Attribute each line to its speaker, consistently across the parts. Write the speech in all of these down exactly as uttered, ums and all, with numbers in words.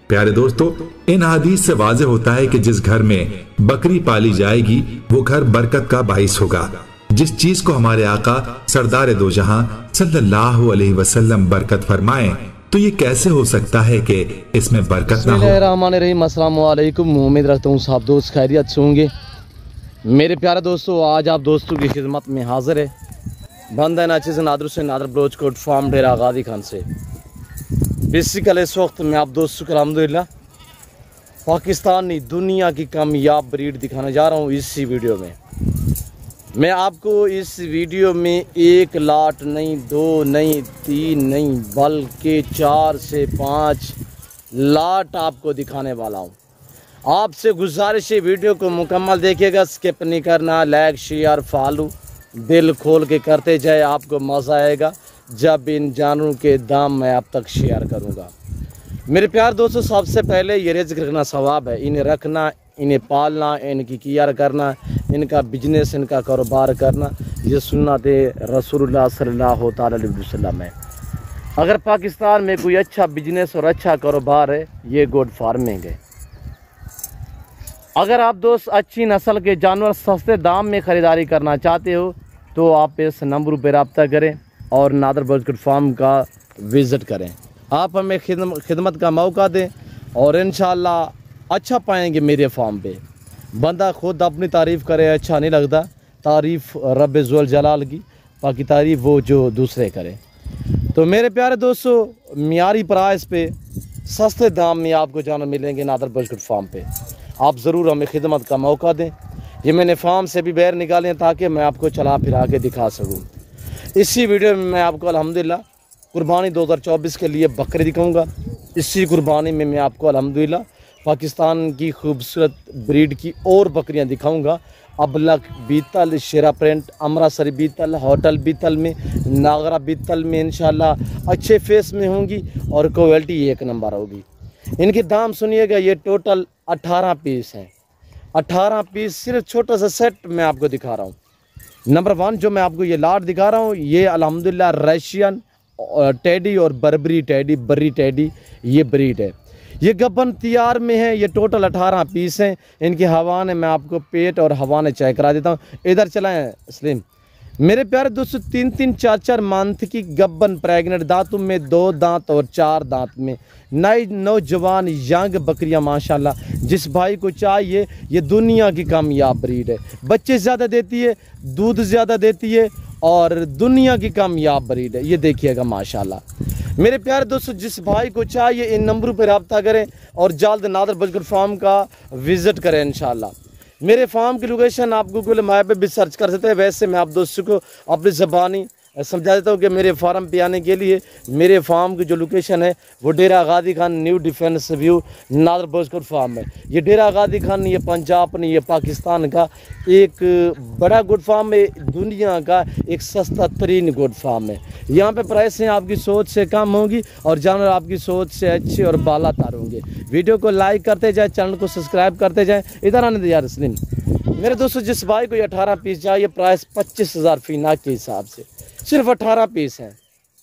Speaker 1: प्यारे दोस्तों, इन हदीस से वाज़ेह होता है कि जिस घर में बकरी पाली जाएगी वो घर बरकत का बाइस होगा। जिस चीज को हमारे आका सरदार दो जहां सल्लल्लाहु अलैहि वसल्लम बरकत फरमाए, तो ये कैसे हो सकता है कि इसमें बरकत ना हो।
Speaker 2: बिस्मिल्लाहिर्रहमानिर्रहीम, अस्सलाम वालेकुम। उम्मीद रखता हूँ सब दोस्त खैरियत से होंगे। मेरे प्यारे दोस्तों, आज आप दोस्तों की खिदमत में हाजिर है बंदा नाचिज़ नादर से Nadir bros goat farm Dera गादी खान से। बेसिकल इस वक्त मैं आप दोस्तों को अल्हम्दुलिल्लाह पाकिस्तानी दुनिया की कामयाब ब्रीड दिखाने जा रहा हूँ। इसी वीडियो में मैं आपको इस वीडियो में एक लाट नहीं, दो नहीं, तीन नहीं, बल्कि चार से पाँच लाट आपको दिखाने वाला हूँ। आपसे गुजारिश है वीडियो को मुकम्मल देखिएगा, स्किप नहीं करना। लाइक शेयर फॉलो दिल खोल के करते जाए, आपको मज़ा आएगा जब इन जानवरों के दाम मैं आप तक शेयर करूँगा। मेरे प्यार दोस्तों, सबसे पहले ये रिज़्क़ रखना सवाब है। इन्हें रखना, इन्हें पालना, इनकी केयर करना, इनका बिजनेस, इनका कारोबार करना, ये सुन्नत रसूलुल्लाह सल्लल्लाहु अलैहि वसल्लम है। अगर पाकिस्तान में कोई अच्छा बिजनेस और अच्छा कारोबार है, ये गोट फार्मिंग है। अगर आप दोस्त अच्छी नस्ल के जानवर सस्ते दाम में ख़रीदारी करना चाहते हो तो आप इस नंबर पर रब्ता करें और नादर ब्रोच फार्म का विज़िट करें। आप हमें खिदमत का मौका दें और इंशाअल्लाह अच्छा पाएंगे मेरे फार्म पे। बंदा खुद अपनी तारीफ़ करे अच्छा नहीं लगता, तारीफ़ रब ज़ुल जलाल की, बाकी तारीफ़ वो जो दूसरे करें। तो मेरे प्यारे दोस्तों, मियारी प्राइस पे सस्ते दाम में आपको जानवर मिलेंगे नादर ब्रोच फार्म पे। आप ज़रूर हमें खिदमत का मौका दें। ये मैंने फार्म से भी बाहर निकाले ताकि मैं आपको चला फिरा के दिखा सकूँ। इसी वीडियो में मैं आपको अल्हम्दुलिल्लाह कुर्बानी दो हज़ार चौबीस के लिए बकरी दिखाऊंगा। इसी कुर्बानी में मैं आपको अल्हम्दुलिल्लाह पाकिस्तान की खूबसूरत ब्रीड की और बकरियां दिखाऊंगा। अबलक बीतल, शेरा प्रिंट, अमरासरी बीतल, होटल बीतल में, नागरा बीतल में इंशाल्लाह अच्छे फेस में होंगी और क्वालिटी एक नंबर होगी। इनके दाम सुनिएगा, ये टोटल अठारह पीस हैं। अठारह पीस सिर्फ छोटा सा सेट मैं आपको दिखा रहा हूँ। नंबर वन जो मैं आपको ये लाट दिखा रहा हूँ, ये अल्हम्दुलिल्लाह रशियन टेडी और बर्बरी टेडी, बर्री टेडी ये ब्रीड है। ये गब्बन तैयार में है। ये टोटल अठारह पीस हैं। इनके हवाने मैं आपको पेट और हवाने चेक करा देता हूँ। इधर चलाएं स्लिम। मेरे प्यारे दोस्तों, तीन तीन चार चार मंथ की गब्बन प्रेगनेंट, दांतों में दो दांत और चार दांत में नई नौजवान यंग बकरियां माशाल्लाह। जिस भाई को चाहिए, ये दुनिया की कामयाब ब्रीड है। बच्चे ज़्यादा देती है, दूध ज़्यादा देती है और दुनिया की कामयाब ब्रीड है। ये देखिएगा माशाल्लाह। मेरे प्यारे दोस्तों, जिस भाई को चाहिए इन नंबरों पर रब्ता करें और जल्द नादर ब्रोच फार्म का विज़िट करें इंशाल्लाह। मेरे फार्म की लोकेशन आप गूगल मैप पे भी सर्च कर सकते हैं। वैसे मैं आप दोस्तों को अपनी ज़बानी समझा देता हूँ कि मेरे फार्म पे आने के लिए मेरे फार्म की जो लोकेशन है वो डेरा गादी Khan new defence view Nadir bros farm है। ये डेरा गादी खान, ये पंजाब नहीं, ये पाकिस्तान का एक बड़ा गुड फार्म है, दुनिया का एक सस्ता तरीन गुड फार्म है। यहाँ पे प्राइसें आपकी सोच से कम होंगी और जानवर आपकी सोच से अच्छे और बाला तार होंगे। वीडियो को लाइक करते जाए, चैनल को सब्सक्राइब करते जाएँ। इधर आने दे यार स्लिम। मेरे दोस्तों, जिस भाई को ये अठारह पीस चाहिए, प्राइस पच्चीस हज़ार फी नाक के हिसाब से सिर्फ अठारह पीस हैं।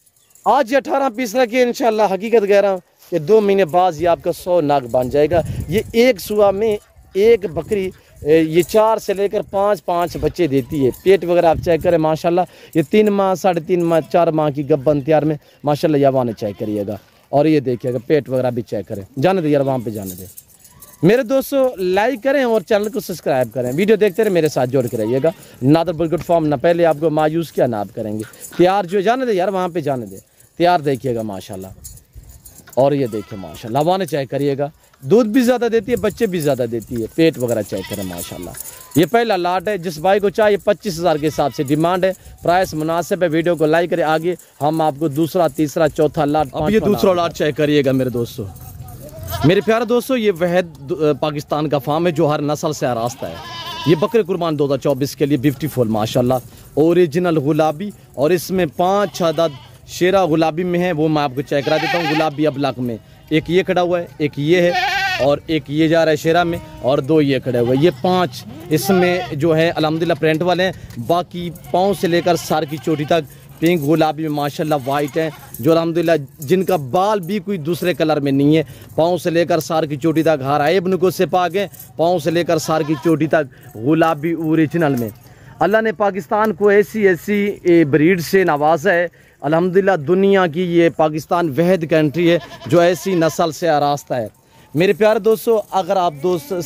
Speaker 2: आज ये अठारह पीस रखिए, इंशाल्लाह हकीकत कह रहा हूँ कि दो महीने बाद ये आपका सौ नाग बन जाएगा। ये एक सुबह में एक बकरी ये चार से लेकर पाँच पाँच बच्चे देती है। पेट वगैरह आप चेक करें माशाल्लाह। ये तीन माह, साढ़े तीन माह, चार माह की गब्बन तैयार में माशाल्लाह। यवाने चेक करिएगा और ये देखिएगा पेट वगैरह भी चेक करें। जाने दे यार, वहाँ पर जाने दे। मेरे दोस्तों, लाइक करें और चैनल को सब्सक्राइब करें। वीडियो देखते रहे, मेरे साथ जोड़ के रहिएगा। नादर ब्रोच फार्म ना पहले आपको मायूस किया ना आप करेंगे। तैयार जो जाने दे यार, वहाँ पे जाने दे। तैयार देखिएगा माशाल्लाह। और ये देखिए माशाल्लाह, हवाने चेक करिएगा। दूध भी ज़्यादा देती है, बच्चे भी ज़्यादा देती है। पेट वगैरह चेक करें माशाल्लाह। ये पहला लाट है। जिस भाई को चाहिए पच्चीस हज़ार के हिसाब से डिमांड है, प्राइस मुनासिब है। वीडियो को लाइक करें। आगे हम आपको दूसरा, तीसरा, चौथा लाट, अब ये दूसरा लाट चेक करिएगा मेरे दोस्तों। मेरे प्यारे दोस्तों, ये वहद पाकिस्तान का फार्म है जो हर नस्ल से आरास्ता है। ये बकरे कुर्बान दो हज़ार चौबीस के लिए ब्यूटीफुल माशाल्लाह ओरिजिनल गुलाबी, और इसमें पाँच छः अदद शेरा गुलाबी में है, वो मैं आपको चेक करा देता हूँ। गुलाबी अबलक में एक ये खड़ा हुआ है, एक ये है और एक ये जा रहा है शेरा में, और दो ये खड़े हुए। ये पाँच इसमें जो है अल्हम्दुलिल्लाह प्रिंट वाले हैं। बाकी पाँव से लेकर सर की चोटी तक पिंक गुलाबी में माशाल्लाह वाइट हैं, जो अल्हम्दुलिल्लाह जिनका बाल भी कोई दूसरे कलर में नहीं है। पाँव से लेकर सार की चोटी तक हर एबन को से पाके, पाँव से लेकर सार की चोटी तक गुलाबी ओरिजिनल में। अल्लाह ने पाकिस्तान को ऐसी ऐसी ब्रीड से नवाजा है। अल्हम्दुलिल्लाह दुनिया की ये पाकिस्तान वहद कंट्री है जो ऐसी नस्ल से आरास्ता है। मेरे प्यारे दोस्तों, अगर आप दोस्त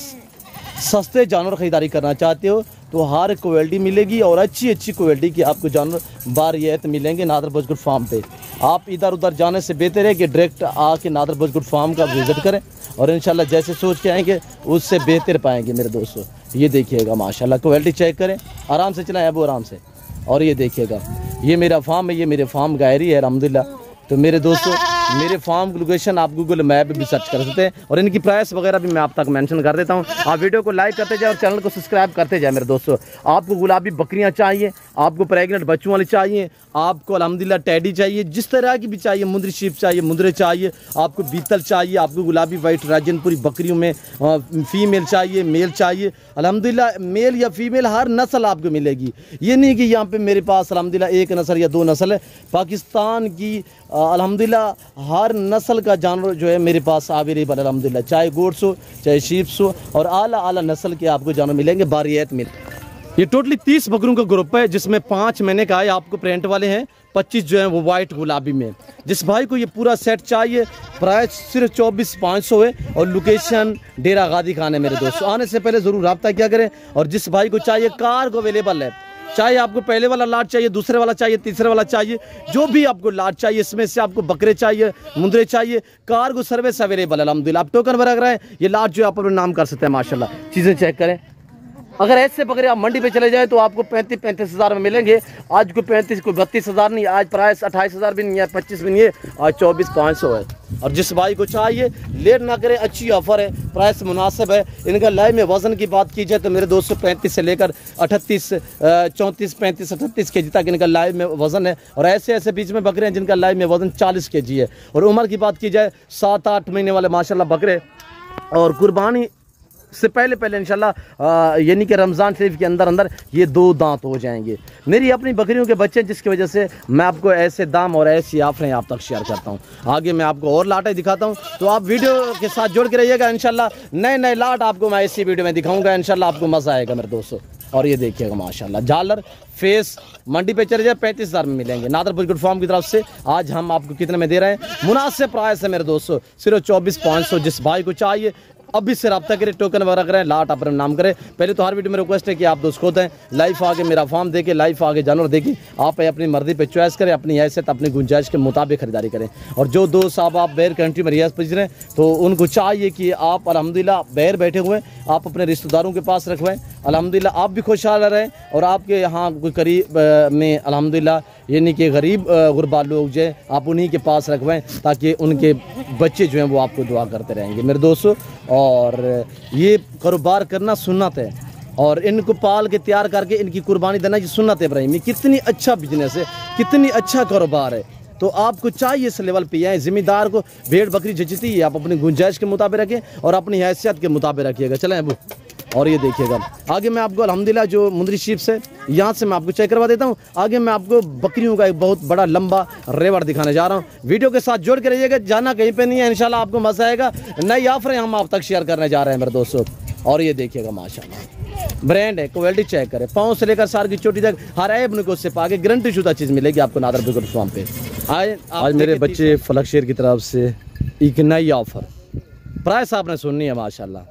Speaker 2: सस्ते जानवर ख़रीदारी करना चाहते हो तो हर क्वालिटी मिलेगी और अच्छी अच्छी क्वालिटी की आपको जानवर बारियत मिलेंगे नादर बजगुट फार्म पे। आप इधर उधर जाने से बेहतर है कि डायरेक्ट आके नादर बजगुट फार्म का विज़िट करें और इंशाल्लाह जैसे सोच के आएंगे उससे बेहतर पाएंगे मेरे दोस्तों। ये देखिएगा माशाल्लाह, क्वालिटी चेक करें, आराम से चलाएं अबू, आराम से। और ये देखिएगा, ये मेरा फार्म है, ये मेरे फार्म का एरिया है अल्हम्दुलिल्लाह। तो मेरे दोस्तों, मेरे फार्म की लोकेशन आप गूगल मैप भी सर्च कर सकते हैं और इनकी प्राइस वगैरह भी मैं आप तक मेंशन कर देता हूं। आप वीडियो को लाइक करते जाए और चैनल को सब्सक्राइब करते जाए मेरे दोस्तों। आपको गुलाबी बकरियां चाहिए, आपको प्रेग्नेंट बच्चों वाली चाहिए, आपको अल्हम्दुलिल्लाह टैडी चाहिए, जिस तरह की भी चाहिए, मुंदरी शीप चाहिए, मुंदरे चाहिए, आपको बीतल चाहिए, आपको गुलाबी वाइट राजनपुरी बकरियों में फीमेल चाहिए, मेल चाहिए, अल्हम्दुलिल्लाह मेल या फीमेल हर नस्ल आपको मिलेगी। ये नहीं कि यहाँ पे मेरे पास अल्हम्दुलिल्लाह एक नस्ल या दो नस्ल है। पाकिस्तान की अल्हम्दुलिल्लाह हर नस्ल का जानवर जो है मेरे पास अवेलेबल है अल्हम्दुलिल्लाह, चाहे गोट्स हो चाहे शीप्स हो, और आला आला नस्ल के आपको जानवर मिलेंगे बारियत मिल। ये टोटली तीस बकरों का ग्रुप है जिसमें पाँच महीने का है आपको प्रिंट वाले हैं, पच्चीस जो है वो वाइट गुलाबी में। जिस भाई को ये पूरा सेट चाहिए, प्राइस सिर्फ चौबीस पाँच सौ है और लोकेशन डेरा गादी खान है मेरे दोस्तों। आने से पहले ज़रूर रब्ता किया करें। और जिस भाई को चाहिए कार को अवेलेबल है, चाहे आपको पहले वाला लाट चाहिए, दूसरे वाला चाहिए, तीसरे वाला चाहिए, जो भी आपको लाट चाहिए, इसमें से आपको बकरे चाहिए, मुंदरे चाहिए, कार को सर्विस अवेलेबल है अल्हम्दुलिल्लाह। आप टोकन भर रहे हैं, ये लाट जो आप अपने नाम कर सकते हैं माशाल्लाह। चीज़ें चेक करें। अगर ऐसे बकरे आप मंडी पे चले जाए तो आपको पैंतीस पैंतीस हज़ार में मिलेंगे। आज को पैंतीस को बत्तीस हज़ार नहीं, आज प्राइस अट्ठाईस हज़ार भी नहीं है, पच्चीस भी नहीं है, आज चौबीस पाँच सौ है। और जिस भाई को चाहिए लेट ना करें, अच्छी ऑफर है, प्राइस मुनासिब है। इनका लाइव में वज़न की बात की जाए तो मेरे दोस्तों पैंतीस से लेकर अठतीस चौंतीस पैंतीस अठतीस के जी तक इनका लाइव में वज़न है। और ऐसे ऐसे बीच में बकरे हैं जिनका लाइव में वज़न चालीस के जी है। और उम्र की बात की जाए सात आठ महीने वाले माशाल्लाह बकरे। और कुर्बानी से पहले पहले इंशाल्लाह यानी कि रमज़ान शरीफ के अंदर अंदर ये दो दांत हो जाएंगे। मेरी अपनी बकरियों के बच्चे, जिसकी वजह से मैं आपको ऐसे दाम और ऐसी ऑफरें आप तक शेयर करता हूँ। आगे मैं आपको और लाटें दिखाता हूँ, तो आप वीडियो के साथ जुड़ के रहिएगा। इंशाल्लाह नए नए लाट आपको मैं इसी वीडियो में दिखाऊंगा, इंशाल्लाह आपको मज़ा आएगा मेरे दोस्तों। और ये देखिएगा माशाल्लाह, झालर फेस मंडी पे चले जाए पैंतीस हज़ार में मिलेंगे नादर बजगुट फार्म की तरफ से। आज हम आपको कितने में दे रहे हैं? मुनासिब प्राइस है मेरे दोस्तों, सिर्फ चौबीस पाँच सौ। जिस भाई को चाहिए अभी से रब्ता करें, टोकन वगैरह करें, लाट अपना नाम करें। पहले तो हर वीडियो में रिक्वेस्ट है कि आप दोस्त खुद हैं, लाइफ आगे मेरा फार्म देखें, लाइफ आगे जानवर देखें, आप अपनी मर्जी पे चॉइस करें, अपनी हैसियत अपनी गुंजाइश के मुताबिक खरीदारी करें। और जो दोस्त साहब आप बैर कंट्री में रियाज पहुँच रहे हैं तो उनको चाहिए कि आप अल्हम्दुलिल्लाह बैर बैठे हुए आप अपने रिश्तेदारों के पास रखवाएं, अल्हम्दुलिल्लाह आप भी खुशहाल रहें और आपके यहाँ कोई करीब में अल्हम्दुलिल्लाह यानी कि गरीब गुरबा लोग जो है आप उन्हीं के पास रखवाएं ताकि उनके बच्चे जो हैं वो आपको दुआ करते रहेंगे मेरे दोस्तों। और ये कारोबार करना सुन्नत है और इनको पाल के तैयार करके इनकी कुर्बानी देना ये सुन्नत है इब्राहिम। ये कितनी अच्छा बिजनेस है, कितनी अच्छा कारोबार है। तो आपको चाहिए इस लेवल पे आए, ज़िम्मेदार को भेड़ बकरी जचती है आप अपनी गुंजाइश के मुताबिक रखें और अपनी हैसियत के मुताबिक रखिएगा। चलें अबू, और ये देखिएगा आगे मैं आपको अल्हम्दुलिल्लाह जो मुंदरी शीप्स है यहाँ से मैं आपको चेक करवा देता हूँ। आगे मैं आपको बकरियों का एक बहुत बड़ा लंबा रेवर दिखाने जा रहा हूँ। वीडियो के साथ जोड़ के रहिएगा, जाना कहीं पे नहीं है, इंशाल्लाह आपको मज़ा आएगा। नई ऑफरें हम आप तक शेयर करने जा रहे हैं मेरे दोस्तों। और ये देखिएगा माशाल्लाह ब्रांड है, क्वालिटी चेक करें, पाँव से लेकर सार की चोटी तक हर ऐब को उससे पाके गारंटी शुदा चीज़ मिलेगी आपको नादर बजगुट फार्म पे। आज आज मेरे बच्चे फलक शेर की तरफ से एक नई ऑफर, प्राइस आपने सुननी है माशाल्लाह।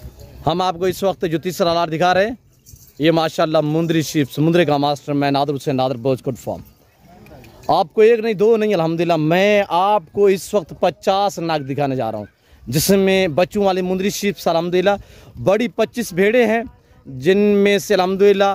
Speaker 2: हम आपको इस वक्त जो तीसरा लाट दिखा रहे हैं ये माशाल्लाह मुंदरी शीप समुद्र का मास्टर मैं नादर हुसैन नादर बजगुट फार्म। आपको एक नहीं दो नहीं अल्हम्दुलिल्लाह मैं आपको इस वक्त पचास नाग दिखाने जा रहा हूँ जिसमें बच्चों वाली मुंदरी शीप अल्हम्दुलिल्लाह बड़ी पच्चीस भेड़े हैं जिनमें से अल्हम्दुलिल्लाह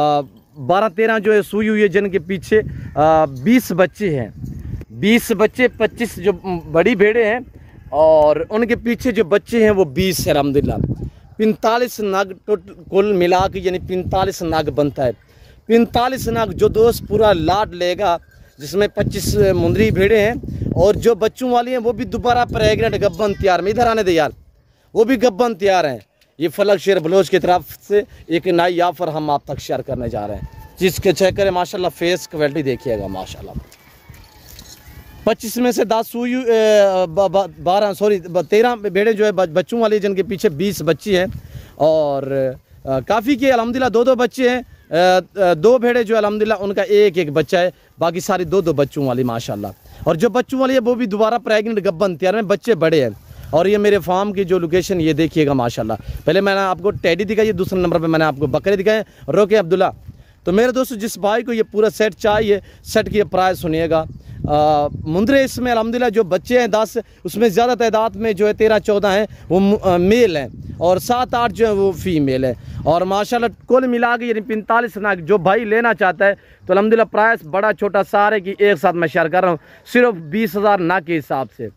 Speaker 2: बारह तेरह जो है सुई हुई है, जिनके पीछे बीस बच्चे हैं, बीस बच्चे पच्चीस जो बड़ी भेड़े हैं और उनके पीछे जो बच्चे हैं वो बीस है अल्हम्दुलिल्लाह। पैंतालीस नाग टोटल कुल मिला के यानी पैंतालीस नाग बनता है। पैंतालीस नाग जो दोस्त पूरा लाट लेगा जिसमें पच्चीस मुंदरी भेड़े हैं और जो बच्चों वाली हैं वो भी दोबारा प्रेग्नेंट गब्बन तैयार में, इधर आने दे यार, वो भी गब्बन तैयार हैं। ये फलक शेर बलोच की तरफ से एक नई ऑफर हम आप तक शेयर करने जा रहे हैं। चीज़ के चेक करें माशाल्लाह, फेस क्वालिटी देखिएगा माशाल्लाह। पच्चीस में से दस सुई, बारह सॉरी तेरह भेड़े जो है बच्चों वाली, जिनके पीछे बीस बच्ची हैं, और काफ़ी के अल्हम्दुलिल्लाह दो दो बच्चे हैं। दो भेड़े जो अल्हम्दुलिल्लाह उनका एक एक बच्चा है, बाकी सारी दो दो बच्चों वाली माशाल्लाह। और जो बच्चों वाली है वो भी दोबारा प्रेगनेंट गब्बन तैयार में, बच्चे बड़े हैं। और ये मेरे फार्म की जो लोकेशन ये देखिएगा माशाल्लाह। पहले मैंने आपको टेडी दिखाई, दूसरे नंबर पे मैंने आपको बकरे दिखाए। रोके अब्दुल्ला। तो मेरे दोस्तों, जिस भाई को ये पूरा सेट चाहिए, सेट की प्राइस सुनिएगा। मुंदरे इसमें अल्हम्दुलिल्लाह जो बच्चे हैं दस, उसमें ज़्यादा तादाद में जो है तेरह चौदह हैं वो मेल हैं, और सात आठ जो है वो फीमेल है। और माशाल्लाह कुल मिला के यानी पैंतालीस नाग जो भाई लेना चाहता है तो अल्हम्दुलिल्लाह प्राइस बड़ा छोटा सारे की एक साथ मैं शेयर कर रहा हूँ, सिर्फ बीस हज़ार नाग के हिसाब से।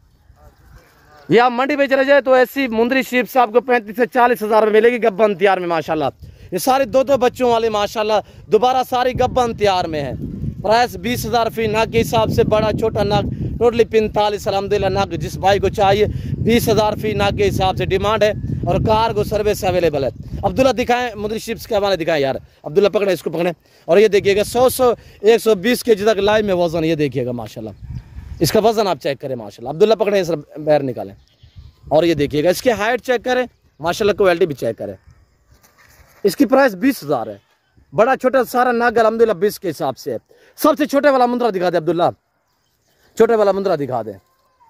Speaker 2: ये आप मंडी पे चले जाए तो ऐसी मुंदरी शीप से आपको पैंतीस से चालीस हज़ार में मिलेगी गब्बन तैयार में माशाल्लाह। ये सारे दो दो बच्चों वाले माशाल्लाह, दोबारा सारी गब्बन तैयार में है। प्राइस बीस हज़ार फी नाग के हिसाब से, बड़ा छोटा नाग टोटली पैंतालीस अल्हम्दुलिल्लाह नाग। जिस भाई को चाहिए बीस हज़ार फी नाग के हिसाब से डिमांड है, और कार्गो सर्विस अवेलेबल है। अब्दुल्ला दिखाएं, मुंदरी शिप्स के हवाले दिखाएं यार। अब्दुल्ला पकड़े, इसको पकड़े। और ये देखिएगा सौ सौ एक सौ बीस के जी तक लाइव में वजन, ये देखिएगा माशाल्लाह। इसका वजन आप चेक करें माशाल्लाह। अब्दुल्ला पकड़े, सर बाहर निकालें। और ये देखिएगा इसकी हाइट चेक करें माशाल्लाह, क्वालिटी भी चेक करें। इसकी प्राइस बीस हज़ार है। बड़ा छोटा सारा नाग अल्हम्दुलिल्लाह बीस के हिसाब से है। सबसे छोटे वाला मुंद्रा दिखा दे अब्दुल्ला, छोटे वाला मुंद्रा दिखा दे।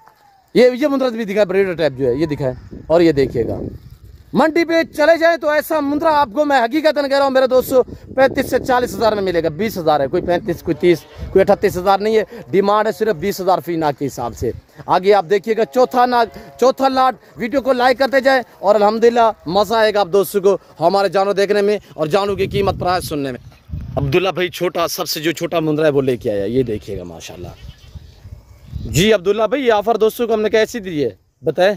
Speaker 2: ये ये मुंद्रा भी दिखाए, ब्रीडर टाइप जो है ये दिखाए। और ये देखिएगा मंडी पे चले जाए तो ऐसा मुंद्रा आपको मैं हकीकतन कह रहा हूँ मेरे दोस्तों, पैंतीस से चालीस हज़ार में मिलेगा। बीस हज़ार है, कोई पैंतीस, कोई तीस, कोई अठतीस हज़ार नहीं है। डिमांड है सिर्फ बीस हज़ार फी नाग के हिसाब से। आगे आप देखिएगा चौथा नाग, चौथा लाट। वीडियो को लाइक करते जाए और अल्हम्दुलिल्लाह मज़ा आएगा आप दोस्तों को हमारे जानवर देखने में और जानवर की कीमत प्राइस सुनने में। अब्दुल्ला भाई छोटा, सबसे जो छोटा मुंद्रा है वो लेके आया, ये देखिएगा माशाल्लाह। जी अब्दुल्ला भाई, ये ऑफर दोस्तों को हमने कैसी दी है बताए?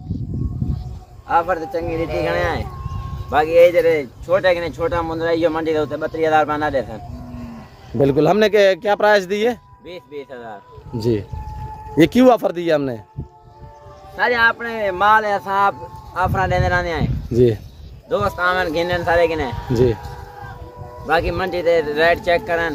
Speaker 3: ऑफर तो चंगी रीति घने आए, बाकी ये जरे छोटे कि नहीं छोटा मुंद्रा ये मंडी के उते बत्तीस हज़ार बना दे सन।
Speaker 2: बिल्कुल। हमने क्या, क्या प्राइस दी है?
Speaker 3: बीस बीस हज़ार।
Speaker 2: जी, ये क्यों ऑफर दी है हमने?
Speaker 3: सारे अपने माल है साहब, ऑफर देने रहने आए
Speaker 2: जी।
Speaker 3: दोस्त आमन गिनन सारे गिने
Speaker 2: जी।
Speaker 3: बाकी मंडी दे रेट चेक करन।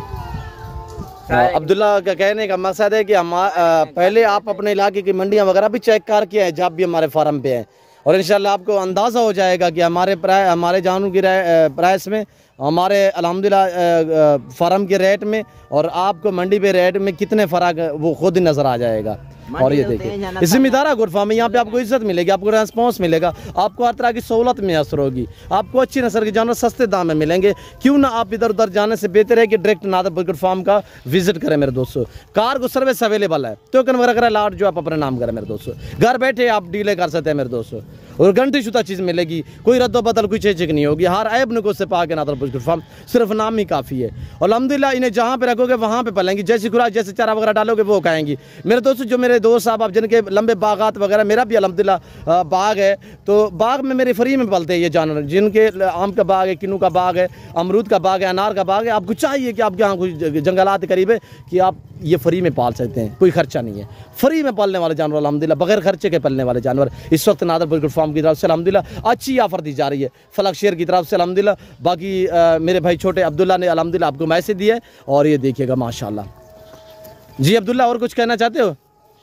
Speaker 2: अब्दुल्ला का कहने का मकसद है कि हम पहले आप अपने इलाके की मंडियां वगैरह भी चेक करके आए जब भी हमारे फार्म पे हैं, और इंशाल्लाह आपको अंदाज़ा हो जाएगा कि हमारे प्राय हमारे जानवर की प्राइस में, हमारे अल्हम्दुलिल्लाह फार्म के रेट में और आपको मंडी पे रेट में कितने फ़र्क वो खुद ही नज़र आ जाएगा। और ये देखिए जिम्मेदार गुड फार्म है, यहाँ पे आपको इज्जत मिलेगी, आपको रेस्पॉन्स मिलेगा, आपको हर तरह की सहूलत मैसर होगी, आपको अच्छी नस्ल के जानवर सस्ते दाम में मिलेंगे। क्यों ना आप इधर उधर जाने से बेहतर है कि डायरेक्ट नादर गुड फार्म का विजिट करें मेरे दोस्तों। कार्गो सर्विस अवेलेबल है, टोकन वगैरह लाट जो आप अपने नाम करें मेरे दोस्तों, घर बैठे आप डीले कर सकते हैं मेरे दोस्तों, और घंटी शुदा चीज़ मिलेगी, कोई रद्दो बदल कोई चेचिक नहीं होगी। हर ऐब नको से पा के नादर गुड फार्म सिर्फ नाम ही काफ़ी है। और अल्हम्दुलिल्लाह इन्हें जहाँ पे रखोगे वहाँ पे पलेंगी, जैसी खुराक जैसे चारा वगैरह डालोगे वो खाएंगी मेरे दोस्तों। जो मेरे दोस्त साहब आप जिनके लंबे बागात वगैरह, मेरा भी अल्हम्दुलिल्लाह बाग है, तो बाग में मेरे फ्री में पलते हैं ये जानवर, जिनके आम का बाग है, किन्नू का बाग है, अमरूद का बाग है, अनार का बाग है। आपको चाहिए कि आपके यहाँ कुछ जंगलात करीब है कि आप ये फ्री में पाल सकते हैं, कोई खर्चा नहीं है। फ्री में पालने वाले जानवर अल्हम्दुलिल्लाह, बगैर खर्चे के पालने वाले जानवर इस वक्त नादर गुड फार्म की तरफ से अल्हम्दुलिल्लाह अच्छी ऑफर दी जा रही है, फलक शेयर की तरफ से अल्हम्दुलिल्लाह। बाकी आ, मेरे भाई छोटे अब्दुल्ला ने अल्हम्दुलिल्लाह आपको मैसेज दिया है, और ये देखिएगा माशाल्लाह। जी अब्दुल्ला, और कुछ कहना चाहते हो?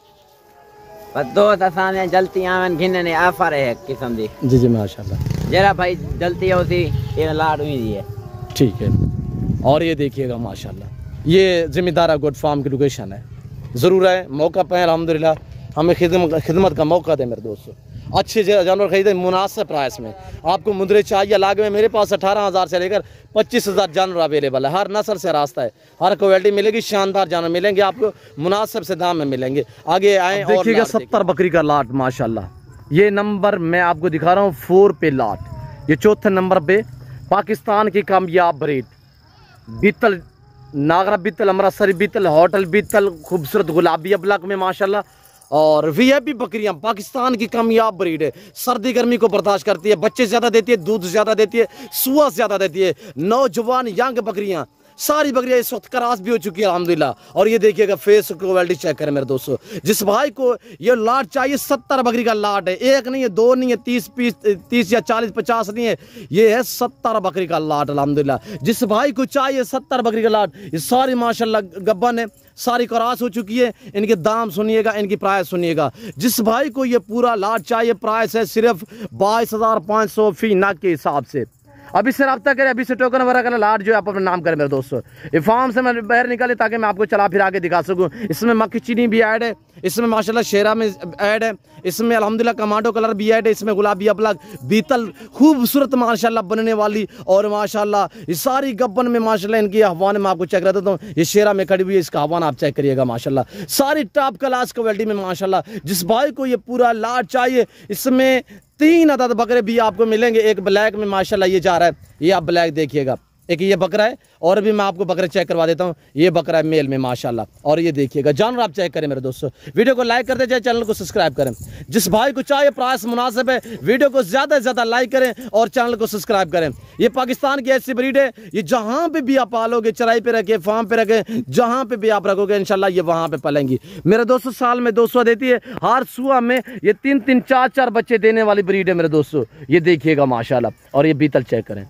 Speaker 3: दोस्त असाने जल्दी आवन घिनने ऑफर है किस्म दी।
Speaker 2: जी जी माशाल्लाह,
Speaker 3: जरा भाई जल्दी होती ये लाड हुई दी है।
Speaker 2: ठीक है। और ये देखिएगा माशाल्लाह, ये जिम्मेदार गुड फार्म की लोकेशन है। ज़रूर है मौका पाए अल्हम्दुलिल्लाह, हमें खिदमत खिदमत का मौका दे मेरे दोस्तों। अच्छे जानवर खरीदे मुनासिब प्राइस में। आपको मुंदरे चाहिए लाग में, मेरे पास अठारह हज़ार से लेकर पच्चीस हज़ार जानवर अवेलेबल है, हर नस्ल से रास्ता है, हर क्वालिटी मिलेगी, शानदार जानवर मिलेंगे आपको, मुनासिब से दाम में मिलेंगे। आगे आए और देखिएगा सत्तर बकरी का लाट माशाल्लाह। ये नंबर मैं आपको दिखा रहा हूँ फोर पे लाट, ये चौथे नंबर पे पाकिस्तान की कामयाब ब्रीड बीतल, नागरा बीतल, अमृतसरी बीतल, होटल बीतल, खूबसूरत गुलाबी अबलक में माशाल्लाह। और वीआईपी बकरियां पाकिस्तान की कामयाब ब्रीड है, सर्दी गर्मी को बर्दाश्त करती है, बच्चे ज़्यादा देती है, दूध ज़्यादा देती है, सुआ ज़्यादा देती है। नौजवान यंग बकरियां सारी बकरियां इस वक्त क्रॉस भी हो चुकी है अल्हम्दुलिल्लाह। और ये देखिएगा फेस क्वालिटी चेक करें मेरे दोस्तों। जिस भाई को ये लाट चाहिए, सत्तर बकरी का लाट है, एक नहीं है, दो नहीं है, तीस पीस तीस या चालीस पचास नहीं है, ये है सत्तर बकरी का लाट अल्हम्दुलिल्लाह। जिस भाई को चाहिए सत्तर बकरी का लाट, ये सारी माशाल्लाह गब्बन है, सारी क्रॉस हो चुकी है। इनके दाम सुनिएगा, इनकी प्राइस सुनिएगा। जिस भाई को ये पूरा लाट चाहिए, प्राइस है सिर्फ बाईस हजार पाँच सौ फी नाक के हिसाब से। अभी से रब्ता करें, अभी से टोकन वगैरह का लाट जो है आप अपना नाम करें मेरे दोस्तों। ये फार्म से मैं बाहर निकाले ताकि मैं आपको चला फिर आके दिखा सकूं। इसमें मक्खी चीनी भी ऐड है, इसमें माशाल्लाह शेरा में ऐड है, इसमें अल्हम्दुलिल्लाह कमांडो कलर भी ऐड है, इसमें गुलाबी अबलग बीतल खूबसूरत माशाल्लाह बनने वाली। और माशाल्लाह ये सारी गब्बन में माशाल्लाह इनकी हवान में आपको चेक रहता हूँ। ये शेरा में खड़ी हुई है, इसका हवान आप चेक करिएगा माशाल्लाह, सारी टॉप क्लास क्वालिटी में माशाल्लाह। जिस भाई को ये पूरा लाट चाहिए, इसमें तीन अदद बकरे भी आपको मिलेंगे। एक ब्लैक में माशाल्लाह ये जा रहा है, ये आप ब्लैक देखिएगा, एक ये बकरा है। और भी मैं आपको बकरे चेक करवा देता हूँ, ये बकरा है मेल में माशाल्लाह। और ये देखिएगा जानवर आप चेक करें मेरे दोस्तों। वीडियो को लाइक करते जाए, चैनल को सब्सक्राइब करें। जिस भाई को चाहे प्राइस मुनासिब है, वीडियो को ज़्यादा से ज़्यादा लाइक करें और चैनल को सब्सक्राइब करें। ये पाकिस्तान की ऐसी ब्रीड है, ये जहाँ पे भी आप पालोगे, चराई पे रखे, फार्म पे रखे, जहाँ पे भी आप रखोगे इंशाल्लाह ये वहाँ पे पलेंगी मेरे दोस्तों। साल में दो सौ देती है, हर सुबह में ये तीन तीन चार चार बच्चे देने वाली ब्रीड है मेरे दोस्तों। ये देखिएगा माशाल्लाह। और ये बीतल चेक करें,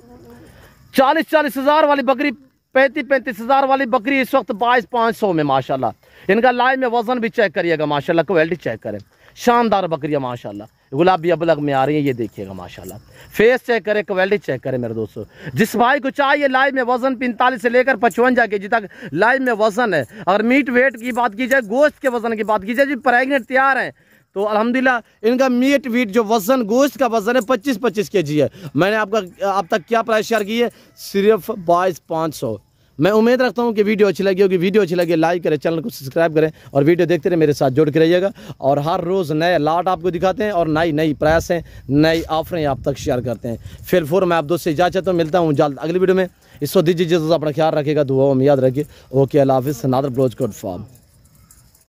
Speaker 2: चालीस चालीस हजार वाली बकरी, पैंतीस पैंतीस हजार वाली बकरी इस वक्त बाईस पाँच सौ में माशाल्लाह। इनका लाइव में वजन भी चेक करिएगा माशाल्लाह, क्वालिटी चेक करें, शानदार बकरियां माशाल्लाह, गुलाबी अबलग में आ रही है। ये देखिएगा माशाल्लाह, फेस चेक करें, क्वालिटी चेक करें मेरे दोस्तों। जिस भाई को चाहिए लाइव में वजन पैंतालीस से लेकर पचवंजा के जी तक लाइव में वजन है। अगर मीट वेट की बात की जाए, गोश्त के वजन की बात की जाए, जो प्रेगनेंट तैयार है तो अल्हम्दुलिल्लाह इनका मीट वीट जो वजन गोश्त का वजन है पच्चीस पच्चीस के जी है। मैंने आपका आप तक क्या प्राइस शेयर की है, सिर्फ बाईस पाँच सौ। मैं उम्मीद रखता हूँ कि वीडियो अच्छी लगी होगी। वीडियो अच्छी लगी लाइक करें, चैनल को सब्सक्राइब करें और वीडियो देखते रहे, मेरे साथ जुड़ के रहिएगा। और हर रोज़ नए लाट आपको दिखाते हैं और नई नई प्राइस हैं, नई ऑफरें आप तक शेयर करते हैं। फिर फोर मैं आप दोस्त से इजाज़त हूँ, मिलता हूँ जल्द अगली वीडियो में। इसको दीजिए, अपना ख्याल रखिएगा, दुआ में याद रखिए। ओके, अल्लाह हाफिज़। Nadir bros goat farm.